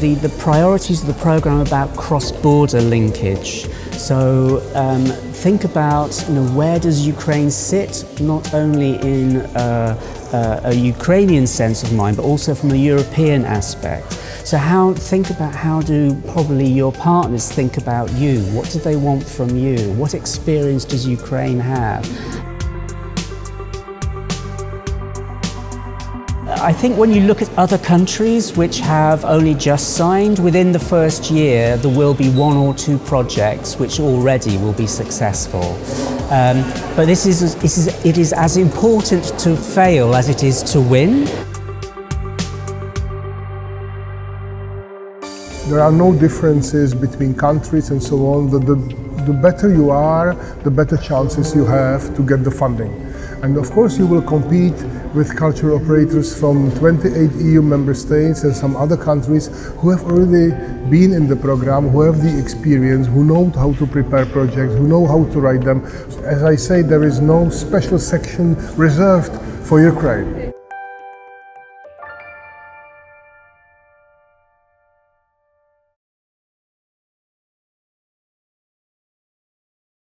the priorities of the programme about cross-border linkage. So think about, where does Ukraine sit, not only in a Ukrainian sense of mind, but also from a European aspect. So think about how do probably your partners think about you? What do they want from you? What experience does Ukraine have? I think when you look at other countries which have only just signed, within the first year there will be 1 or 2 projects which already will be successful. But it is as important to fail as it is to win. There are no differences between countries and so on. The better you are, the better chances you have to get the funding. And of course you will compete with cultural operators from 28 EU member states and some other countries who have already been in the program, who have the experience, who know how to prepare projects, who know how to write them. As I say, there is no special section reserved for Ukraine.